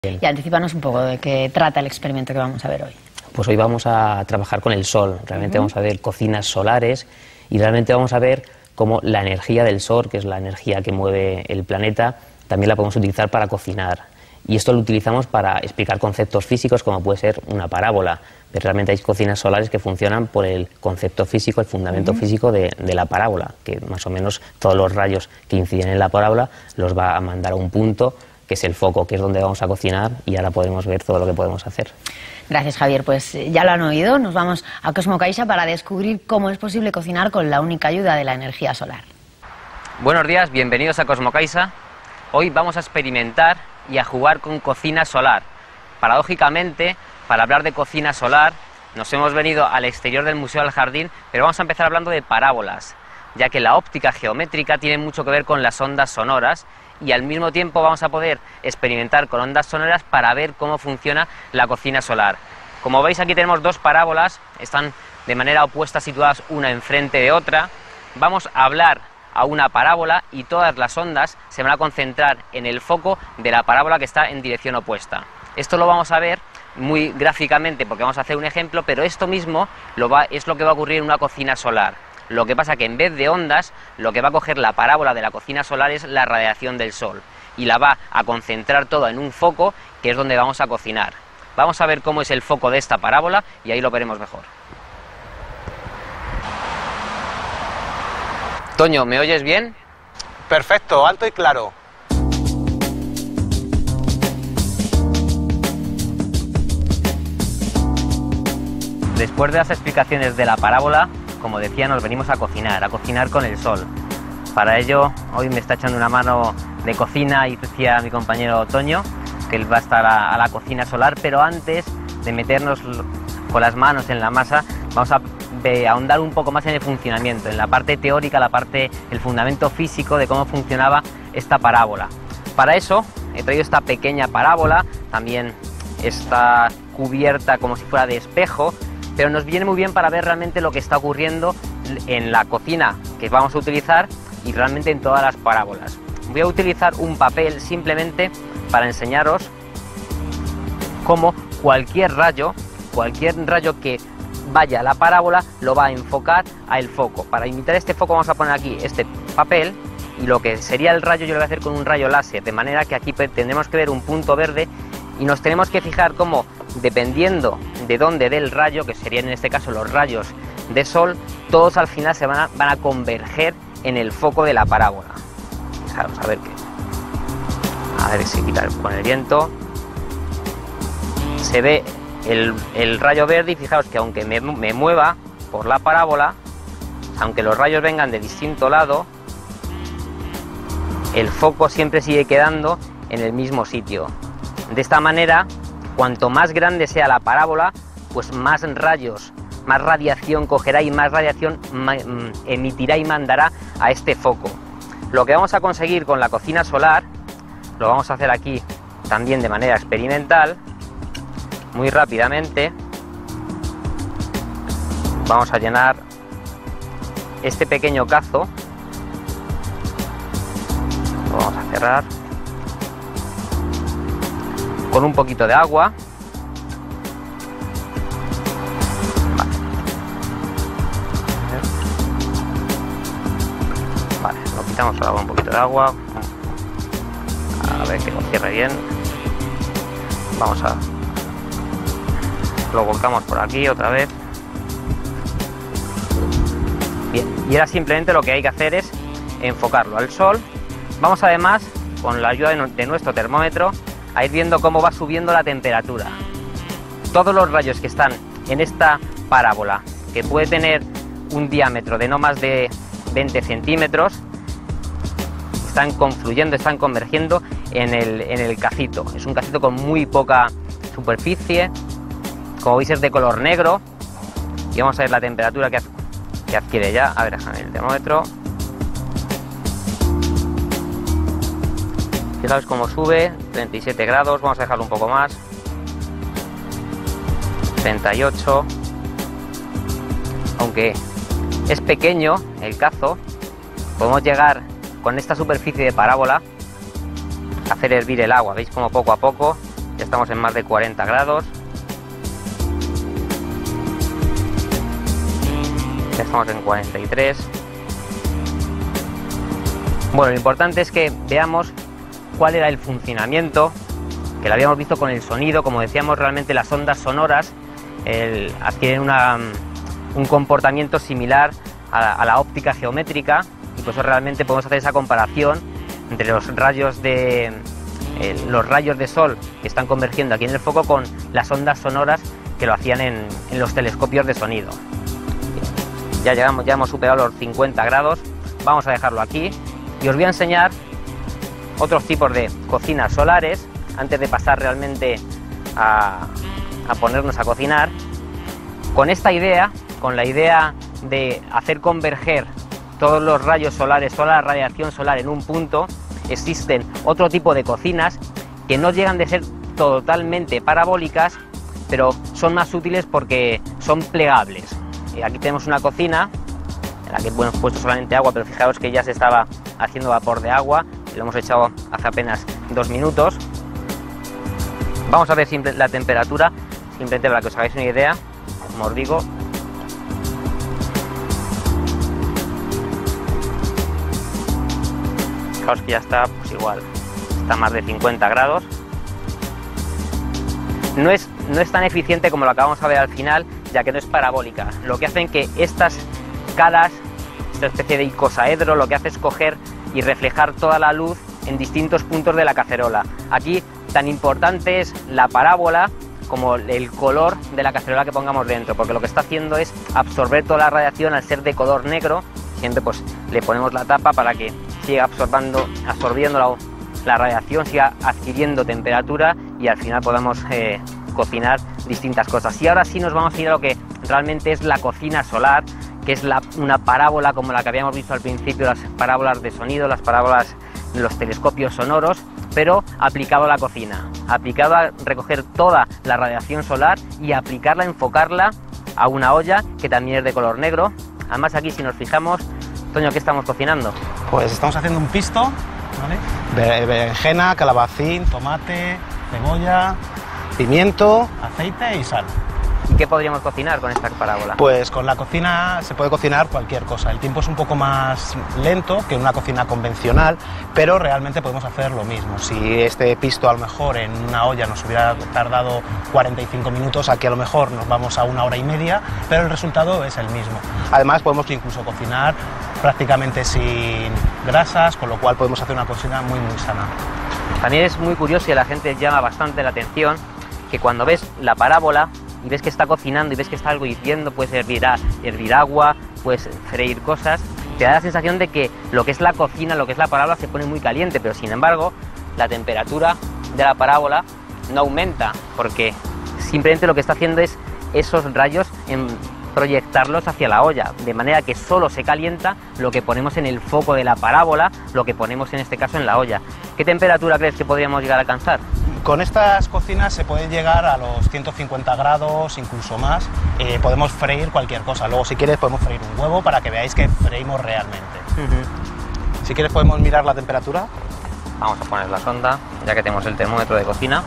Y anticípanos un poco de qué trata el experimento que vamos a ver hoy. Pues hoy vamos a trabajar con el sol, realmente vamos a ver cocinas solares y realmente vamos a ver cómo la energía del sol, que es la energía que mueve el planeta, también la podemos utilizar para cocinar. Y esto lo utilizamos para explicar conceptos físicos como puede ser una parábola, pero realmente hay cocinas solares que funcionan por el concepto físico, el fundamento físico de la parábola, que más o menos todos los rayos que inciden en la parábola los va a mandar a un punto, que es el foco, que es donde vamos a cocinar, y ahora podemos ver todo lo que podemos hacer. Gracias, Javier. Pues ya lo han oído, nos vamos a Cosmo Caixa para descubrir cómo es posible cocinar con la única ayuda de la energía solar. Buenos días, bienvenidos a Cosmo Caixa. Hoy vamos a experimentar y a jugar con cocina solar. Paradójicamente, para hablar de cocina solar, nos hemos venido al exterior del Museo del Jardín, pero vamos a empezar hablando de parábolas, ya que la óptica geométrica tiene mucho que ver con las ondas sonoras, y al mismo tiempo vamos a poder experimentar con ondas sonoras para ver cómo funciona la cocina solar. Como veis, aquí tenemos dos parábolas, están de manera opuesta situadas una enfrente de otra. Vamos a hablar a una parábola y todas las ondas se van a concentrar en el foco de la parábola que está en dirección opuesta. Esto lo vamos a ver muy gráficamente porque vamos a hacer un ejemplo, pero esto mismo es lo que va a ocurrir en una cocina solar. Lo que pasa que en vez de ondas, lo que va a coger la parábola de la cocina solar es la radiación del sol y la va a concentrar toda en un foco, que es donde vamos a cocinar. Vamos a ver cómo es el foco de esta parábola y ahí lo veremos mejor. Toño, ¿me oyes bien? Perfecto, alto y claro. Después de las explicaciones de la parábola, como decía, nos venimos a cocinar con el sol. Para ello, hoy me está echando una mano de cocina y decía mi compañero Toño, que él va a estar a la cocina solar, pero antes de meternos con las manos en la masa, vamos a ahondar un poco más en el funcionamiento, en la parte teórica, el fundamento físico de cómo funcionaba esta parábola. Para eso he traído esta pequeña parábola, también está cubierta como si fuera de espejo, pero nos viene muy bien para ver realmente lo que está ocurriendo en la cocina que vamos a utilizar y realmente en todas las parábolas. Voy a utilizar un papel simplemente para enseñaros cómo cualquier rayo que vaya a la parábola lo va a enfocar al foco. Para imitar este foco vamos a poner aquí este papel y lo que sería el rayo yo lo voy a hacer con un rayo láser, de manera que aquí tendremos que ver un punto verde y nos tenemos que fijar cómo, dependiendo de dónde dé el rayo, que serían en este caso los rayos de sol, todos al final se van a converger en el foco de la parábola. Fijaros, a ver si quita con el viento. Se ve el rayo verde y fijaos que aunque me mueva por la parábola, aunque los rayos vengan de distinto lado, el foco siempre sigue quedando en el mismo sitio. De esta manera, cuanto más grande sea la parábola, pues más rayos, más radiación cogerá y más radiación emitirá y mandará a este foco. Lo que vamos a conseguir con la cocina solar, lo vamos a hacer aquí también de manera experimental, muy rápidamente. Vamos a llenar este pequeño cazo, lo vamos a cerrar con un poquito de agua. Vale, lo quitamos el agua, un poquito de agua. A ver que lo cierre bien. Lo volcamos por aquí otra vez. Bien, y ahora simplemente lo que hay que hacer es enfocarlo al sol. Vamos además, con la ayuda de nuestro termómetro, a ir viendo cómo va subiendo la temperatura. Todos los rayos que están en esta parábola, que puede tener un diámetro de no más de 20 centímetros, están confluyendo, están convergiendo en el cacito. Es un cacito con muy poca superficie, como veis es de color negro, y vamos a ver la temperatura que adquiere ya. A ver, déjame el termómetro. Fijaos cómo sube, 37 grados, vamos a dejarlo un poco más, 38, aunque es pequeño el cazo, podemos llegar con esta superficie de parábola a hacer hervir el agua. Veis como poco a poco Ya estamos en más de 40 grados. Ya estamos en 43. Bueno, lo importante es que veamos cuál era el funcionamiento, que lo habíamos visto con el sonido. Como decíamos, realmente las ondas sonoras adquieren un comportamiento similar a la óptica geométrica, y por eso realmente podemos hacer esa comparación entre los rayos de sol que están convergiendo aquí en el foco con las ondas sonoras que lo hacían en los telescopios de sonido. Ya hemos superado los 50 grados, vamos a dejarlo aquí y os voy a enseñar otros tipos de cocinas solares antes de pasar realmente a ponernos a cocinar. Con esta idea, con la idea de hacer converger todos los rayos solares, toda la radiación solar en un punto, existen otro tipo de cocinas que no llegan de ser totalmente parabólicas, pero son más útiles porque son plegables. Aquí tenemos una cocina en la que hemos puesto solamente agua, pero fijaos que ya se estaba haciendo vapor de agua, y lo hemos echado hace apenas 2 minutos. Vamos a ver la temperatura, simplemente para que os hagáis una idea, como os digo. Fijaos que ya está, pues igual, está a más de 50 grados. No es tan eficiente como lo acabamos de ver al final, ya que no es parabólica. Lo que hacen que estas caras, esta especie de icosaedro, lo que hace es coger y reflejar toda la luz en distintos puntos de la cacerola. Aquí tan importante es la parábola como el color de la cacerola que pongamos dentro, porque lo que está haciendo es absorber toda la radiación. Al ser de color negro, siempre pues le ponemos la tapa para que siga absorbiendo la radiación, siga adquiriendo temperatura y al final podamos cocinar distintas cosas. Y ahora sí nos vamos a ir a lo que realmente es la cocina solar, que es una parábola como la que habíamos visto al principio, las parábolas de sonido, las parábolas de los telescopios sonoros, pero aplicado a la cocina, aplicado a recoger toda la radiación solar y aplicarla, enfocarla a una olla que también es de color negro. Además, aquí si nos fijamos, Toño, ¿qué estamos cocinando? Pues estamos haciendo un pisto, ¿vale? Berenjena, calabacín, tomate, cebolla, pimiento, aceite y sal. ¿Y qué podríamos cocinar con esta parábola? Pues con la cocina se puede cocinar cualquier cosa. El tiempo es un poco más lento que en una cocina convencional, pero realmente podemos hacer lo mismo. Si este pisto a lo mejor en una olla nos hubiera tardado 45 minutos, aquí a lo mejor nos vamos a 1 hora y media, pero el resultado es el mismo. Además podemos incluso cocinar prácticamente sin grasas, con lo cual podemos hacer una cocina muy sana. También es muy curioso y a la gente llama bastante la atención que cuando ves la parábola y ves que está cocinando y ves que está algo hirviendo, puedes hervir agua, puedes freír cosas, te da la sensación de que lo que es la cocina, lo que es la parábola se pone muy caliente, pero sin embargo la temperatura de la parábola no aumenta, porque simplemente lo que está haciendo es esos rayos proyectarlos hacia la olla, de manera que solo se calienta lo que ponemos en el foco de la parábola, lo que ponemos en este caso en la olla. ¿Qué temperatura crees que podríamos llegar a alcanzar? Con estas cocinas se puede llegar a los 150 grados, incluso más. Podemos freír cualquier cosa. Luego, si quieres, podemos freír un huevo para que veáis que freímos realmente. Si quieres, podemos mirar la temperatura. Vamos a poner la sonda, ya que tenemos el termómetro de cocina.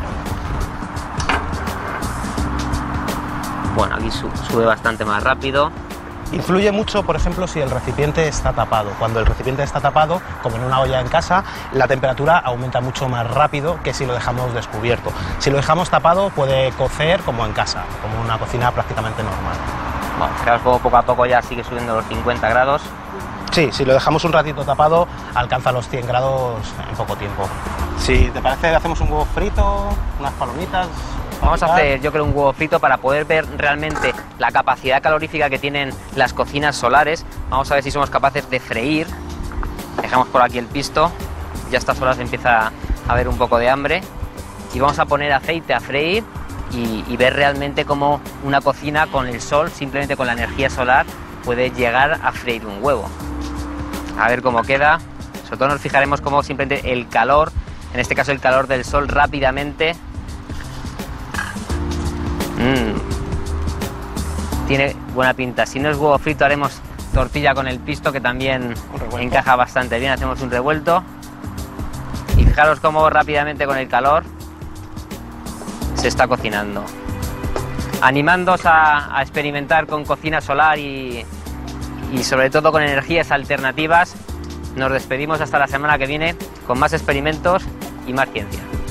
Bueno, aquí sube bastante más rápido. Influye mucho, por ejemplo, si el recipiente está tapado. Cuando el recipiente está tapado, como en una olla en casa, la temperatura aumenta mucho más rápido que si lo dejamos descubierto. Si lo dejamos tapado, puede cocer como en casa, como una cocina prácticamente normal. Bueno, fijaos como poco a poco ya sigue subiendo los 50 grados. Sí, si lo dejamos un ratito tapado, alcanza los 100 grados en poco tiempo. Si te parece, hacemos un huevo frito, unas palomitas. Vamos a hacer, yo creo, un huevo frito para poder ver realmente la capacidad calorífica que tienen las cocinas solares. Vamos a ver si somos capaces de freír. Dejamos por aquí el pisto. Ya a estas horas empieza a haber un poco de hambre. Y vamos a poner aceite a freír y ver realmente cómo una cocina con el sol, simplemente con la energía solar, puede llegar a freír un huevo. A ver cómo queda. Sobre todo nos fijaremos cómo simplemente el calor, en este caso el calor del sol, rápidamente tiene buena pinta. Si no es huevo frito, haremos tortilla con el pisto, que también encaja bastante bien. Hacemos un revuelto y fijaros cómo rápidamente con el calor se está cocinando. Animándoos a experimentar con cocina solar y sobre todo con energías alternativas. Nos despedimos hasta la semana que viene con más experimentos y más ciencia.